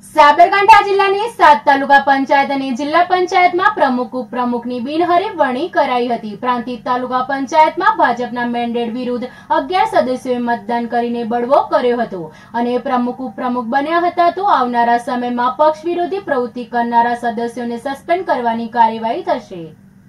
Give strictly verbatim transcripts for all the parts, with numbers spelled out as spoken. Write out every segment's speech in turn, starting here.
સાબરકાંઠા જિલ્લાની સાત તાલુકા પંચાયત અને જિલ્લા પંચાયતમાં પ્રમુખ ઉપપ્રમુખની બિનહરીફ વરણી કરાઈ હતી। પ્રાંતિજ તાલુકા પંચાયતમાં ભાજપના મેન્ડેટ વિરુદ્ધ અગિયાર સદસ્યોએ મતદાન કરીને બળવો કર્યો હતો અને પ્રમુખ ઉપપ્રમુખ બન્યા હતા। તો આવનારા સમયમાં પક્ષ વિરોધી પ્રવૃત્તિ કરનારા સદસ્યોને સસ્પેન્ડ કરવાની કાર્યવાહી થશે।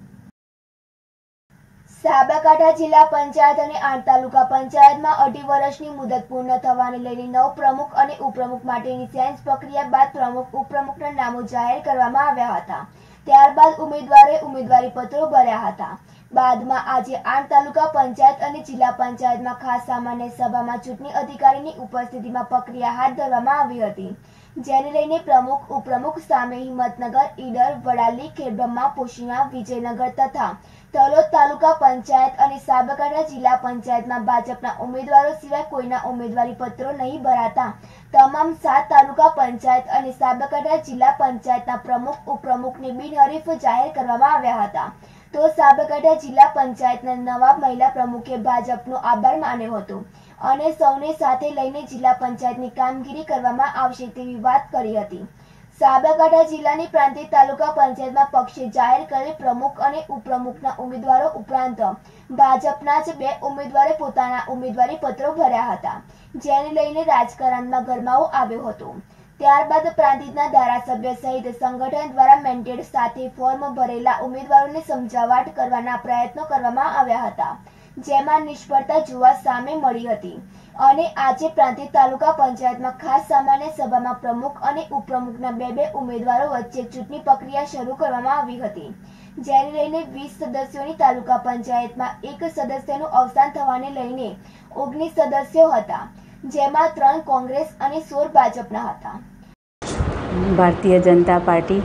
સાબરકાંઠા જિલ્લા પંચાયત અને આઠ તાલુકા પંચાયતમાં અઢી વર્ષની મુદત પૂર્ણ થવાને લઈને નવ પ્રમુખ અને ઉપપ્રમુખ માટેની સેન્સ પ્રક્રિયા બાદ પ્રમુખ ઉપપ્રમુખના નામો જાહેર કરવામાં આવ્યા હતા। ત્યારબાદ ઉમેદવારોએ ઉમેદવારી પત્રો ભર્યા હતા। બાદમાં આજે આઠ તાલુકા પંચાયત અને જિલ્લા પંચાયતમાં ખાસ સામાન્ય સભામાં ચૂંટણી અધિકારીની ઉપસ્થિતિમાં પ્રક્રિયા હાથ ધરવામાં આવી હતી, જેને લઈને પ્રમુખ ઉપપ્રમુખ સામે હિંમતનગર, ઈડર, વડાલી, ખેડબ્રહ્મા, પોશીણા, વિજયનગર તથા તલોદ તાલુકા પંચાયત અને સાબરકાંઠા જિલ્લા પંચાયતમાં ભાજપના ઉમેદવારો સિવાય કોઈના ઉમેદવારી પત્રો નહીં ભરાતા તમામ સાત તાલુકા પંચાયત અને સાબરકાંઠા જિલ્લા પંચાયતના પ્રમુખ ઉપપ્રમુખને બિનહરીફ જાહેર કરવામાં આવ્યા હતા। તો સાબરકાંઠા જિલ્લા પંચાયતના નવા મહિલા પ્રમુખે ભાજપનો આભાર માન્યો હતો અને સૌને સાથે લઈને જિલ્લા પંચાયતની કામગીરી કરવામાં આવશે તેવી વાત કરી હતી। સાબરકાંઠા જિલ્લાની પ્રાંતિજ તાલુકા પંચાયતમાં પક્ષે જાહેર કરેલ પ્રમુખ અને ઉપપ્રમુખના ઉમેદવારો ઉપરાંત ભાજપના જ બે ઉમેદવારે પોતાના ઉમેદવારી પત્રો ભર્યા હતા, જેને લઈને રાજકારણમાં ગરમાવો આવ્યો હતો। ત્યારબાદ પ્રાંતિજના ધારાસભ્ય સહિત સંગઠન દ્વારા મેન્ડેટ સાથે ફોર્મ ભરેલા ઉમેદવારોને સમજાવટ કરવાના પ્રયત્નો કરવામાં આવ્યા હતા, જેમાં નિષ્ફળતા જોવા સામે મળી હતી અને આજે પ્રાંતિજ તાલુકા પંચાયતમાં ખાસ સામાન્ય સભામાં પ્રમુખ અને ઉપપ્રમુખના બે બે ઉમેદવારો વચ્ચે ચૂંટણી પ્રક્રિયા શરૂ કરવામાં આવી હતી, જેને લઈને વીસ સદસ્યોની તાલુકા પંચાયતમાં એક સદસ્યનું અવસાન થવાને લઈને ઓગણીસ સદસ્યો હતા, જેમાં ત્રણ કોંગ્રેસ અને સોળ ભાજપના હતા। ભારતીય જનતા પાર્ટી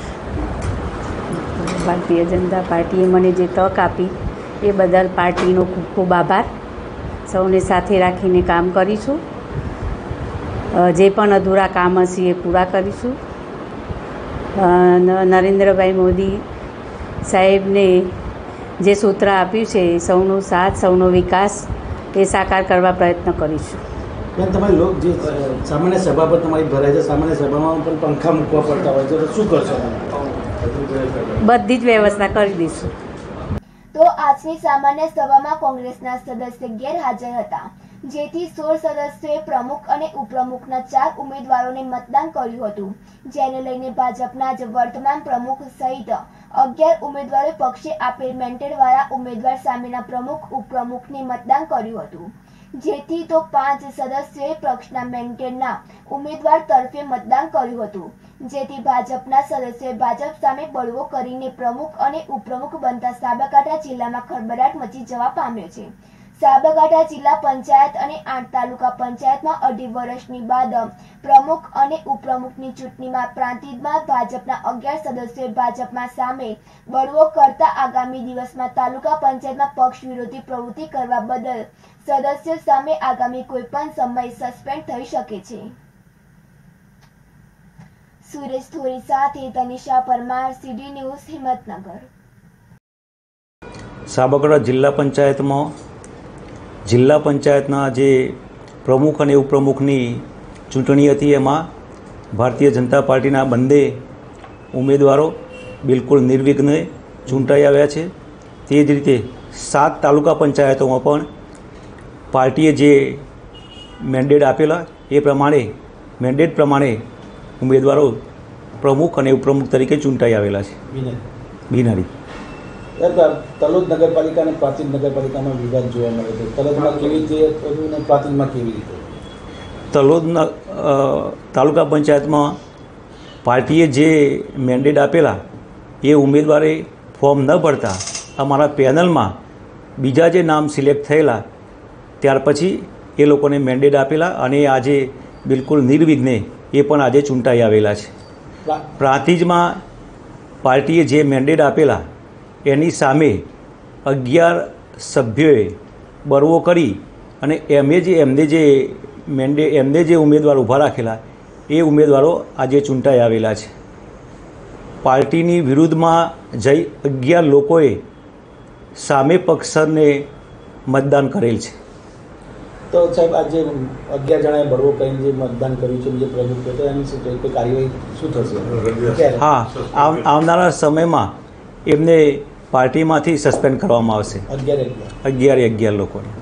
ભારતીય જનતા પાર્ટીએ મને જે તક આપી એ બદલ પાર્ટીનો ખૂબ ખૂબ આભાર। સૌને સાથે રાખીને કામ કરીશું, જે પણ અધૂરા કામ હશે એ પૂરા કરીશું। નરેન્દ્રભાઈ મોદી સાહેબને જે સૂત્ર આપ્યું છે સૌનો સાથ, સૌનો વિકાસ એ સાકાર કરવા પ્રયત્ન કરીશું। બેન, તમારી લોક જે સામાન્ય સભા પર તમારી ભરાય છે, સામાન્ય સભામાં પણ પંખા મૂકવા પડતા હોય છે, તો શું કરશો? બધી જ વ્યવસ્થા કરી દઈશું। તો આજની સામાન્ય સભામાં કોંગ્રેસના સદસ્ય ગેરહાજર હતા, જેથી સોળ સદસ્યોએ પ્રમુખ અને ઉપપ્રમુખના ચાર ઉમેદવારોને મતદાન કર્યું હતું, જેને લઈને ભાજપના જ વર્તમાન પ્રમુખ સહિત અગિયાર ઉમેદવારોએ પક્ષે આપેલ મેન્ડેટવાળા ઉમેદવાર સામેના પ્રમુખ ઉપપ્રમુખને મતદાન કર્યું હતું, જેથી તો પાંચ સદસ્યોએ પક્ષના મેન્ડેટના ઉમેદવાર તરફે મતદાન કર્યું હતું, જેથી ભાજપના સદસ્યોએ ભાજપ સામે બળવો કરીને પ્રમુખ અને ઉપપ્રમુખ બનતા સાબરકાંઠા જિલ્લામાં ખળબળાટ મચી જવા પામ્યો છે। સાબરકાંઠા જિલ્લા પંચાયત અને આઠ તાલુકા પંચાયતમાં અઢી વર્ષની બાદ પ્રમુખ અને ઉપપ્રમુખની ચૂંટણીમાં પ્રાંતિજમાં ભાજપના અગિયાર સદસ્યોએ ભાજપમાં સામે બળવો કરતા આગામી દિવસમાં તાલુકા પંચાયતમાં પક્ષ વિરોધી પ્રવૃત્તિ કરવા બદલ સદસ્યો સામે આગામી કોઈ પણ સમય સસ્પેન્ડ થઈ શકે છે। સુરેશ થોરી સાથે તનિષા પરમાર, સીડી ન્યૂઝ, હિંમતનગર। સાબરકાંઠા જિલ્લા પંચાયતમાં જિલ્લા પંચાયતના જે પ્રમુખ અને ઉપપ્રમુખની ચૂંટણી હતી એમાં ભારતીય જનતા પાર્ટીના બંને ઉમેદવારો બિલકુલ નિર્વિઘ્ને ચૂંટાઈ આવ્યા છે। તે જ રીતે સાત તાલુકા પંચાયતોમાં પણ પાર્ટીએ જે મેન્ડેટ આપેલા એ પ્રમાણે મેન્ડેટ પ્રમાણે ઉમેદવારો પ્રમુખ અને ઉપપ્રમુખ તરીકે ચૂંટાઈ આવેલા છે। બિનહરીફ તલોદ નગરપાલિકા અને પ્રાંતિજ નગરપાલિકામાં વિવાદ જોવા મળે છે, તલોદમાં કેવી રીતે અને પ્રાંતિજમાં કેવી રીતે? તલોદના તાલુકા પંચાયતમાં પાર્ટીએ જે મેન્ડેટ આપેલા એ ઉમેદવારે ફોર્મ ન ભરતા અમારા પેનલમાં બીજા જે નામ સિલેક્ટ થયેલા ત્યાર પછી એ લોકોને મેન્ડેટ આપેલા અને આજે બિલકુલ નિર્વિઘ્ને એ પણ આજે ચૂંટાઈ આવેલા છે। પ્રાંતિજમાં પાર્ટીએ જે મેન્ડેટ આપેલા એની સામે અગિયાર સભ્યોએ બળવો કરી અને એમે જે એમને જે મેન્ડે એમને જે ઉમેદવાર ઊભા રાખેલા એ ઉમેદવારો આજે ચૂંટાઈ આવેલા છે। પાર્ટીની વિરુદ્ધમાં જઈ અગિયાર લોકોએ સામે પક્ષને મતદાન કરેલ છે। તો સાહેબ આજે અગિયાર જણાએ બળવો કરીને જે મતદાન કર્યું છે જે પ્રમુખ તો એની શું કોઈ કાર્યવાહી શું થશે? હા, આવ આવનારા સમયમાં એમને પાર્ટીમાંથી સસ્પેન્ડ કરવામાં આવશે. અગિયાર અગિયાર અગિયારે અગિયાર લોકોને.